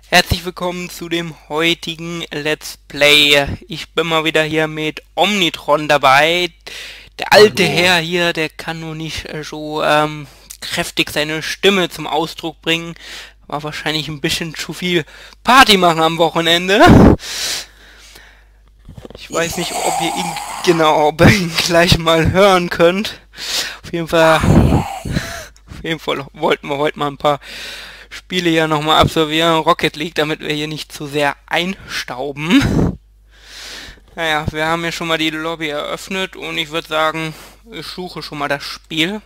Herzlich willkommen zu dem heutigen Let's Play. Ich bin mal wieder hier mit Omnitron dabei. Der alte Hallo. Herr hier, der kann nur nicht so kräftig seine Stimme zum Ausdruck bringen. War wahrscheinlich ein bisschen zu viel Party machen am Wochenende. Ich weiß nicht, ob ihr ihn gleich mal hören könnt. Auf jeden Fall wollten wir heute mal ein paar Spiele ja nochmal absolvieren, Rocket League, damit wir hier nicht zu sehr einstauben. Naja, wir haben ja schon mal die Lobby eröffnet und ich würde sagen, ich suche schon mal das Spiel.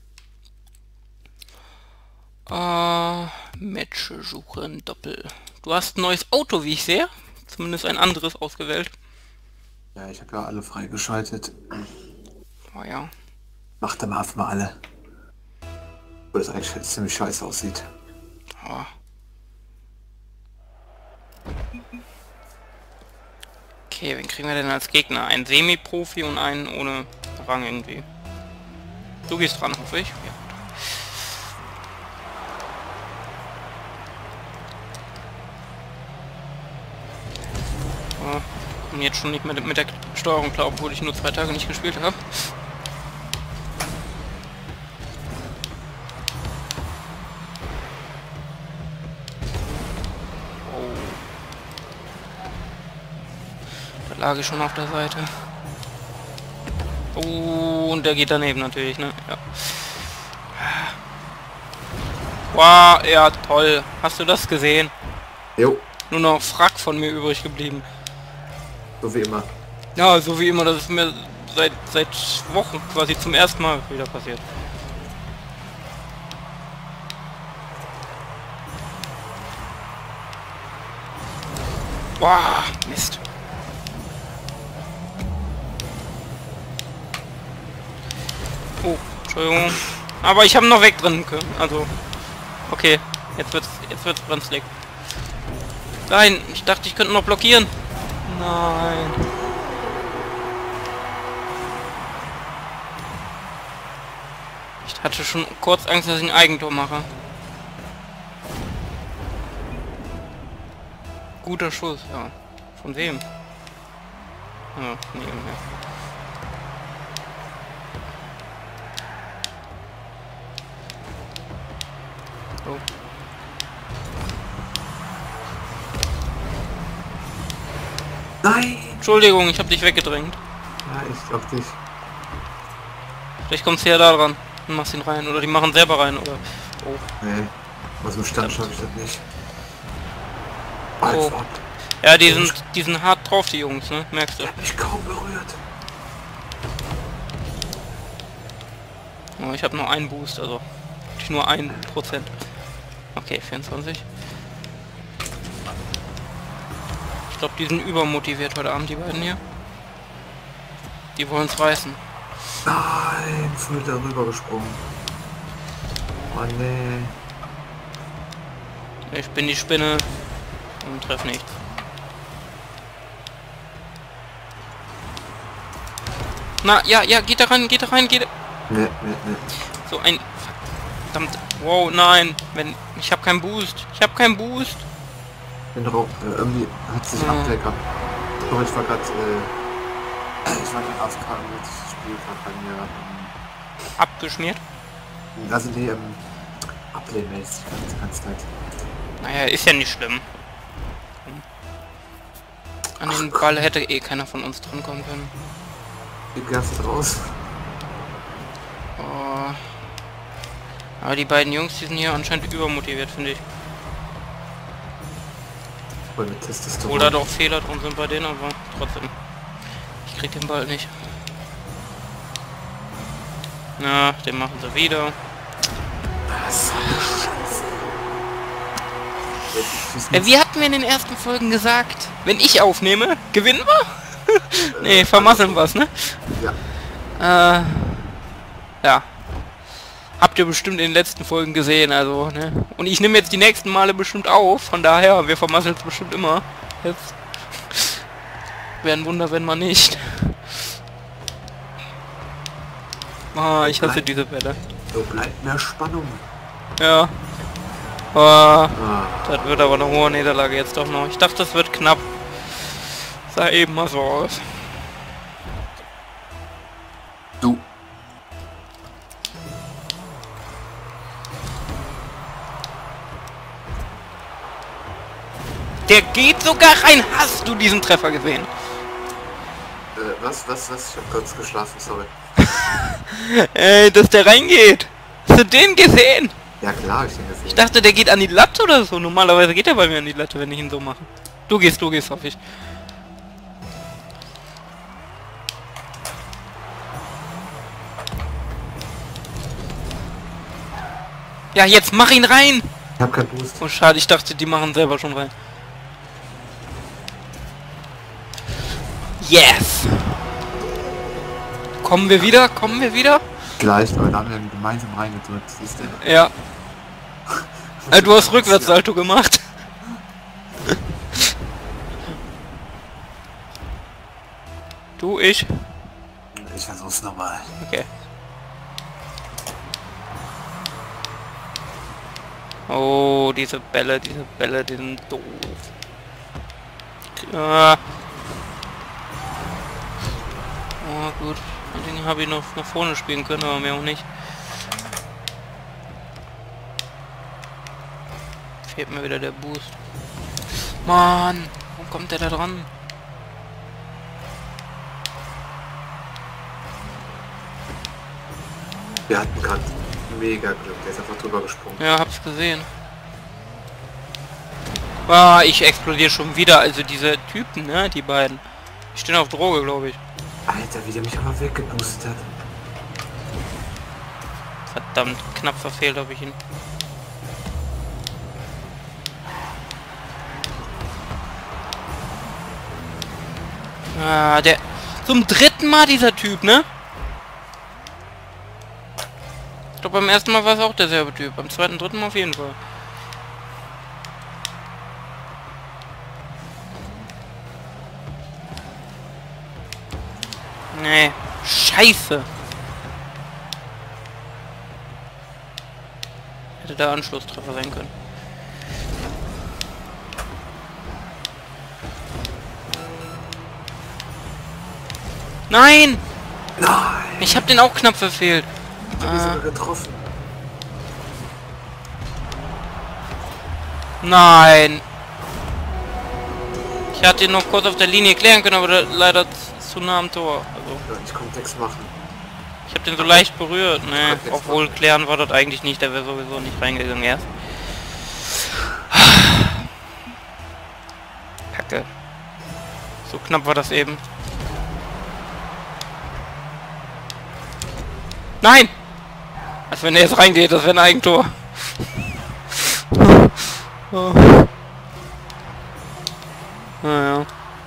Match suchen, Doppel. Du hast ein neues Auto, wie ich sehe. Zumindest ein anderes ausgewählt. Ja, ich habe ja alle freigeschaltet. Oh ja. Macht dann einfach mal alle. Wo das eigentlich ziemlich scheiße aussieht. Oh. Okay, wen kriegen wir denn als Gegner? Einen Semi-Profi und einen ohne Rang irgendwie. Du gehst dran, hoffe ich. Ja. Und jetzt schon nicht mehr mit der Steuerung klar, obwohl ich nur 2 Tage nicht gespielt habe. Oh. Da lag ich schon auf der Seite. Oh, und der geht daneben natürlich, ne? Ja. Wow, ja, toll. Hast du das gesehen? Jo, Nur noch Frack von mir übrig geblieben. so wie immer. Ja, so wie immer, das ist mir seit Wochen quasi zum ersten Mal wieder passiert. Wow, Mist. Oh, Entschuldigung. Aber ich habe noch wegrennen können. Also, okay. Jetzt wird's brenzlig. Nein, ich dachte, ich könnte noch blockieren. Nein. Ich hatte schon kurz Angst, dass ich ein Eigentor mache. Guter Schuss, ja. Von wem? Ja, nee, mehr. Oh. Nein! Entschuldigung, ich habe dich weggedrängt. Ja, ich glaub dich. Vielleicht kommst du ja da dran und machst ihn rein. Oder die machen selber rein, oder... Oh. Nee, aus dem Stand schaffe ich das nicht. Oh. Einfach. Ja, die sind hart drauf, die Jungs, ne? Merkst du? Ich hab mich kaum berührt. Oh, ich habe noch einen Boost, also nur 1%. Okay, 24. Ich glaube, die sind übermotiviert heute Abend, die beiden hier. Die wollen es reißen. Nein, voll darüber gesprungen. Oh nee. Ich bin die Spinne und treffe nichts. Na, ja, geht da rein, geht da rein, geht da... Nee. So ein... Verdammt... Wow, nein. Ich habe keinen Boost. Ich habe keinen Boost. Den Raum, irgendwie hat sich abdeckert. Aber ich war gerade, ich war in AFK und das Spiel war bei mir, Abgeschmiert. also die, ablehnmäßig ganz nett. Naja, ist ja nicht schlimm. An den Ball hätte eh keiner von uns drankommen können. Wie gehst du raus? Oh. Aber die beiden Jungs, die sind hier anscheinend übermotiviert, finde ich. Voll mit Testosteron. Obwohl da doch Fehler drin sind bei denen, aber trotzdem. Ich krieg den Ball nicht. Na, den machen sie wieder. Wie hatten wir in den ersten Folgen gesagt? Wenn ich aufnehme, gewinnen wir? Nee, vermasseln was, ne? Ja. Ja. Habt ihr bestimmt in den letzten Folgen gesehen, also, ne? Und ich nehme jetzt die nächsten Male bestimmt auf, von daher, wir vermasseln es bestimmt immer. Jetzt. Wäre ein Wunder, wenn man nicht. Ah, ich hasse diese Bälle. So bleibt mehr Spannung. Ja. Oh, das wird aber eine hohe Niederlage jetzt doch noch. Ich dachte, das wird knapp. Sah eben mal so aus. Du. Der geht sogar rein. Hast du diesen Treffer gesehen? Was? Ich hab kurz geschlafen, sorry. Ey, dass der reingeht. Hast du den gesehen? Ja klar, ich den gesehen. Ich dachte, der geht an die Latte oder so. Normalerweise geht er bei mir an die Latte, wenn ich ihn so mache. Du gehst, hoffe ich. Ja, jetzt mach ihn rein! Ich hab keinen Boost. Oh, schade, ich dachte, die machen selber schon rein. Yes! Kommen wir wieder? Gleich, aber da haben wir gemeinsam reingedrückt, siehst du? Ja. Du hast Rückwärtssalto gemacht. Du, ich? Ich versuch's nochmal. Okay. Oh, diese Bälle, die sind doof. Oh gut, den habe ich noch nach vorne spielen können, aber mehr auch nicht. Fehlt mir wieder der Boost. Mann, wo kommt der da dran? Wir hatten gerade mega Glück, der ist einfach drüber gesprungen. Ja, hab's gesehen. Ah, ich explodiere schon wieder, also diese Typen, ne, die beiden. Die stehen auf Droge, glaube ich. Alter, wie der mich aber weggeboostet hat. Verdammt, knapp verfehlt habe ich ihn. Ah, der... Zum dritten Mal dieser Typ, ne? Ich glaube, beim ersten Mal war es auch derselbe Typ. Beim zweiten, dritten Mal auf jeden Fall. Nee. Scheiße. Hätte der Anschlusstreffer sein können. Nein! Nein! Ich habe den auch knapp verfehlt. Ich hab ihn sogar getroffen. Nein! Ich hatte ihn noch kurz auf der Linie klären können, aber leider zu nah am Tor. Also, Ja, ich konnte nichts machen. ich habe den so leicht berührt, ne? Obwohl klären war das eigentlich nicht, der wäre sowieso nicht reingegangen erst. Kacke. So knapp war das eben. Nein! Als wenn er jetzt reingeht, das wäre ein Eigentor. Oh. Naja.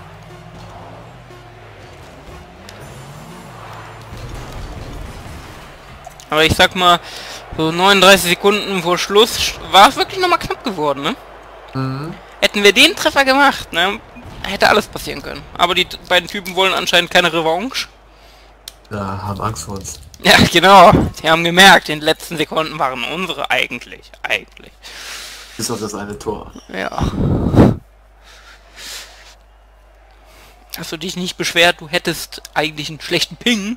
Aber ich sag mal, so 39 Sekunden vor Schluss war es wirklich nochmal knapp geworden, ne? Mhm. Hätten wir den Treffer gemacht, ne? Hätte alles passieren können. Aber die beiden Typen wollen anscheinend keine Revanche. Ja, haben Angst vor uns. Ja, genau. Sie haben gemerkt, in den letzten Sekunden waren unsere eigentlich. Bis auf das eine Tor. Ja. Hast du dich nicht beschwert, du hättest eigentlich einen schlechten Ping?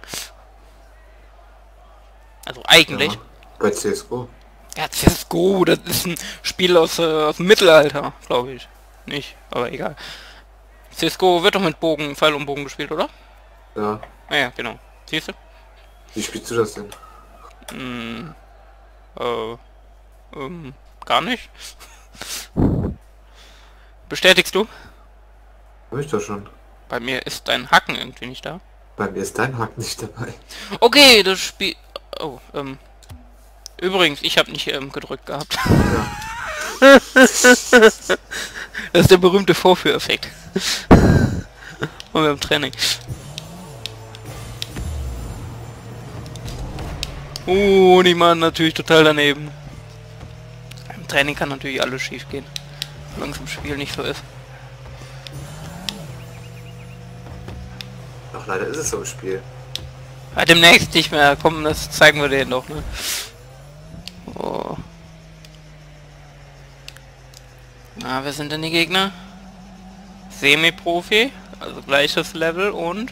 Also eigentlich. Ja, bei CSGO. Ja, CSGO, das ist ein Spiel aus dem Mittelalter, glaube ich. Nicht, aber egal. CSGO wird doch mit Bogen, Pfeil und Bogen gespielt, oder? Ja. Ah ja, genau. Siehst du? Wie spielst du das denn? Gar nicht. Bestätigst du? Hab ich doch schon. Bei mir ist dein Hacken irgendwie nicht da. Bei mir ist dein Hack nicht dabei. Okay, das Spiel... Oh, übrigens, ich habe nicht gedrückt gehabt. Ja. Das ist der berühmte Vorführeffekt. Und wir im Training. Die machen natürlich total daneben. Im Training kann natürlich alles schief gehen. Solange es im Spiel nicht so ist. Doch leider ist es so im Spiel. Ja, demnächst nicht mehr. Komm, das zeigen wir denen doch, ne? Oh. Na, wer sind denn die Gegner? Semi-Profi, also gleiches Level und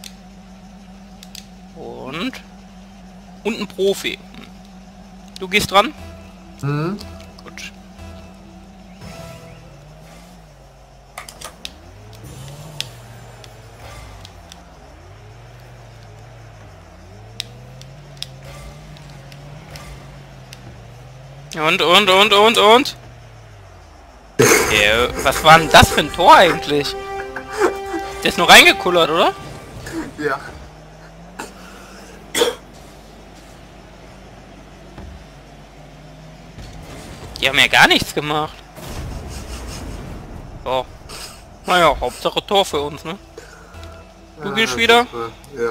ein Profi. Du gehst dran? Mhm. Gut. Und? Was war denn das für ein Tor eigentlich? Der ist nur reingekullert, oder? Ja. Die haben ja gar nichts gemacht. So. Naja, Hauptsache Tor für uns, ne? Du gehst wieder? Super. Ja.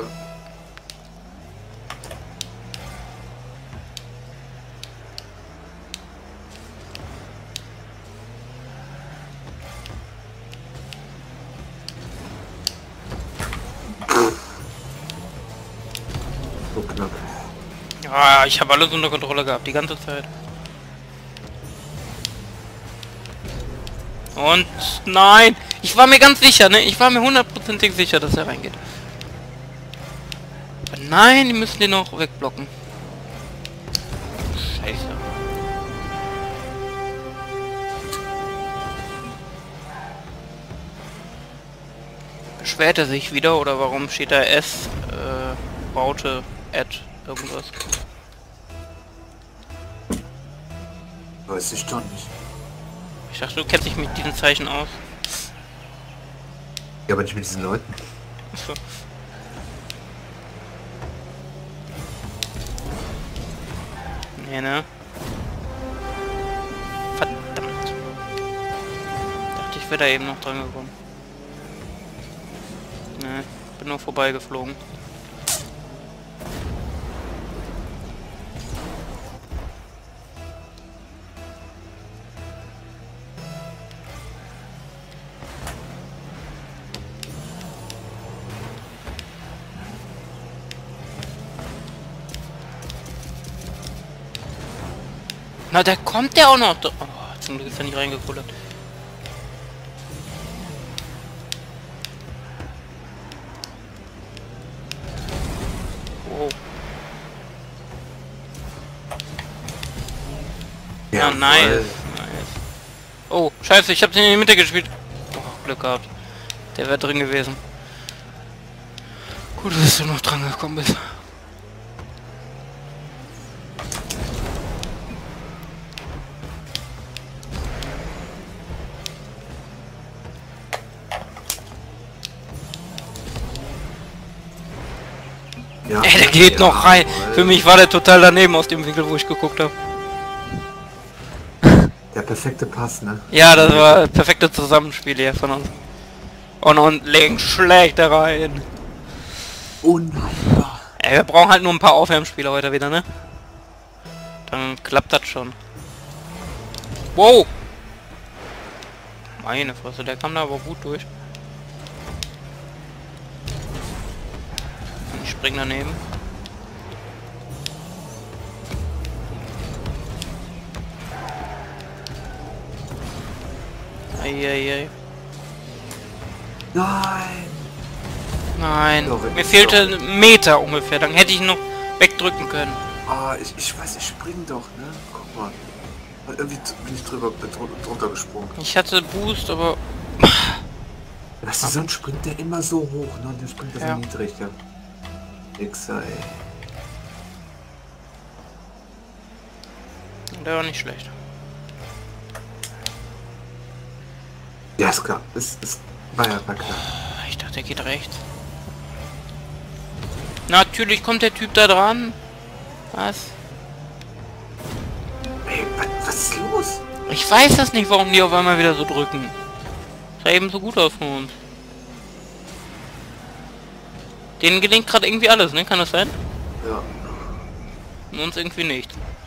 So knapp. Ja, ich habe alles unter Kontrolle gehabt, die ganze Zeit. Und nein! Ich war mir ganz sicher, ne? Ich war mir hundertprozentig sicher, dass er reingeht. Aber nein, die müssen den noch wegblocken. Scheiße. Beschwert er sich wieder oder warum steht da S, Raute, Add, irgendwas? Weiß ich doch nicht. Ich dachte, du kennst dich mit diesen Zeichen aus. Ja, aber nicht mit diesen Leuten. Achso. Nee, ne? Verdammt. Dachte, ich wäre da eben noch dran gekommen. Ne, bin nur vorbeigeflogen. Na, da kommt der auch noch. Oh, zum Glück ist er nicht reingekullert. Wow. Ja, nice. Nice. Oh, scheiße, ich hab's in die Mitte gespielt. Oh, Glück gehabt. Der wäre drin gewesen. Gut, dass du noch dran gekommen bist. Ja. Ey, der geht noch rein. Für mich war der total daneben aus dem Winkel, wo ich geguckt habe. Der perfekte Pass, ne? Ja, das war perfekte Zusammenspiel hier von uns. Und links schlägt er rein. Unheilbar. Ey, wir brauchen halt nur ein paar Aufwärmspieler heute wieder, ne? Dann klappt das schon. Wow! Meine Fresse, der kam da aber gut durch. Ich spring daneben. Eieiei. Nein! Nein, Ja, mir fehlte ein Meter ungefähr, dann hätte ich ihn noch wegdrücken können. Ah, ich weiß, ich spring doch, ne? Guck mal. Und irgendwie bin ich drunter gesprungen. Ich hatte Boost, aber... Weißt du, sonst springt der immer so hoch, ne? Der springt das Ja. niedrig, ja. Wichser, ey. Der war nicht schlecht. Ja, ist klar. War klar. Ich dachte, der geht rechts. Natürlich kommt der Typ da dran. Was? Ey, was ist los? Ich weiß das nicht, warum die auf einmal wieder so drücken. Sah eben so gut aus von uns. Denen gelingt gerade irgendwie alles, ne? Kann das sein? Ja. Und uns irgendwie nicht.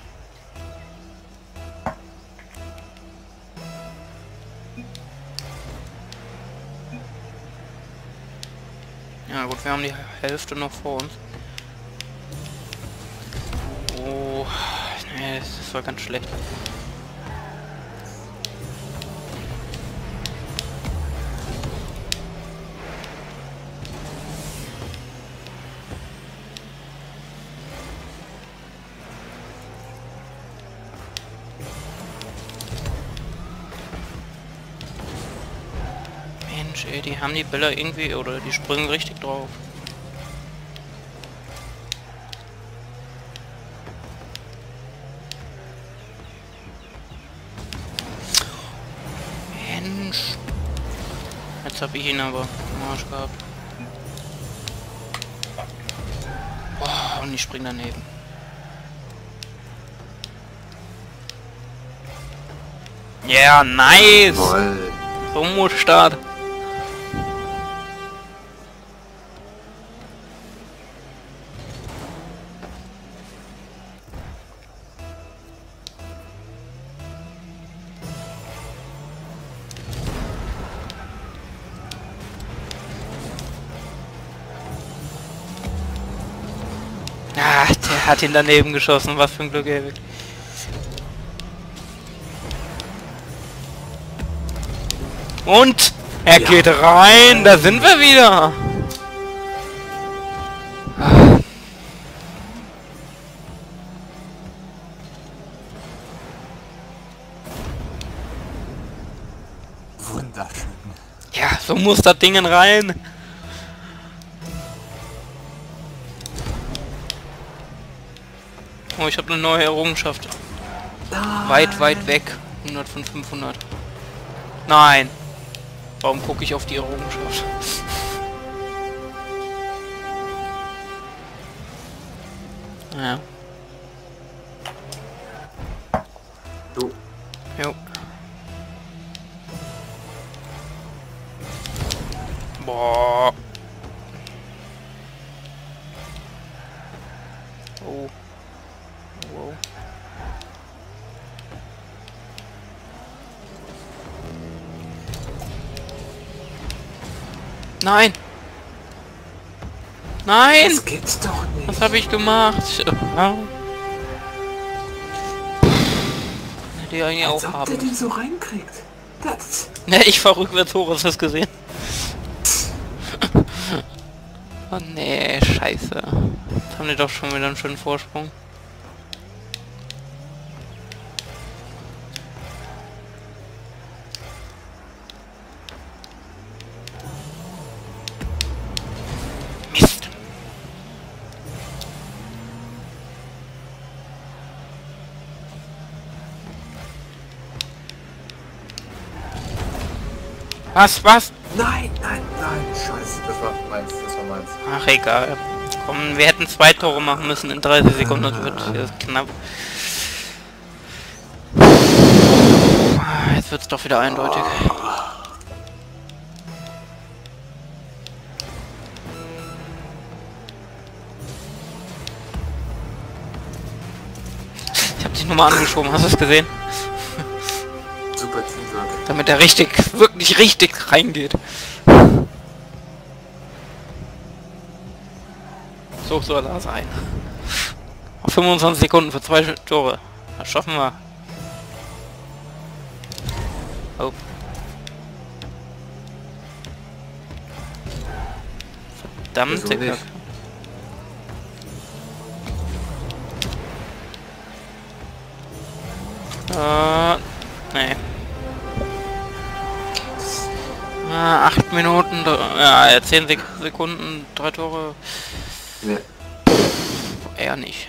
Ja gut, wir haben die Hälfte noch vor uns. Oh, nee, das war ganz schlecht. Mensch, ey, die haben die Bälle irgendwie, oder die springen richtig drauf. Mensch. Jetzt habe ich ihn aber am Arsch gehabt. Oh, und ich spring daneben. Ja, yeah, nice! Jawohl. So muss Start. Ah, der hat ihn daneben geschossen, was für ein Glück, ey. Und er geht rein, da sind wir wieder. Wunderschön. Ja, so muss das Ding rein. Oh, ich habe eine neue Errungenschaft. Weit, weit weg. 100 von 500. Nein. Warum gucke ich auf die Errungenschaft? Naja. Du. Jo. Boah. Oh. Wow. Nein! Nein! Das gibt's doch nicht. Was habe ich gemacht? Ja. Hätte ich eigentlich Als auch ob haben. der den so reinkriegt. Das. Ne, ich fahr rückwärts hoch, hast du das gesehen? Oh nee, scheiße. Jetzt haben die doch schon wieder einen schönen Vorsprung. Mist. Was? Nein, nein, nein. Scheiße, das war meins. Ach, egal. Komm, wir hätten 2 Tore machen müssen in 30 Sekunden. Das wird knapp. Jetzt wird's doch wieder eindeutig. Ich hab dich nochmal angeschoben, hast du es gesehen? Super Teamwork. Damit er wirklich richtig reingeht. So soll er sein. Auf 25 Sekunden für 2 Tore. Das schaffen wir. Oh. Verdammte Kacke. Nee. 8 Minuten, ja, 10 Sekunden, 3 Tore. Nee. Eher nicht.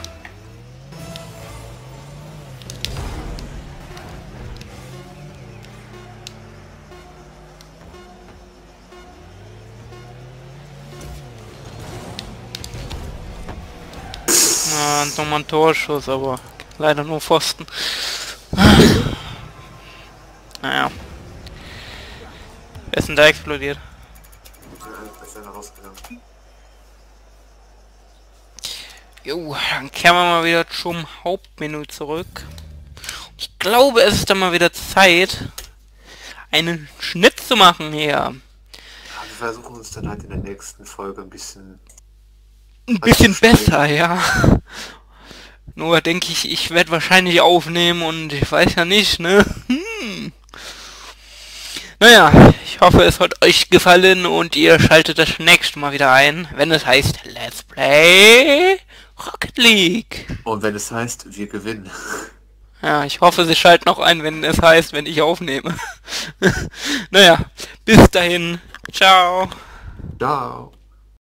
Nochmal ein Torschuss, aber leider nur Pfosten. Naja. Wer ist denn da explodiert? Jo, dann kehren wir mal wieder zum Hauptmenü zurück. Ich glaube, es ist dann mal wieder Zeit, einen Schnitt zu machen hier. Ja, wir versuchen uns dann halt in der nächsten Folge ein bisschen besser, ja. Nur denke ich, ich werde wahrscheinlich aufnehmen und ich weiß ja nicht, ne? Naja, ich hoffe, es hat euch gefallen und ihr schaltet das nächste Mal wieder ein, wenn es heißt Let's Play Rocket League. Und wenn es heißt, wir gewinnen. Ja, ich hoffe, sie schalten noch ein, wenn es heißt, wenn ich aufnehme. Naja, Bis dahin. Ciao. Ciao.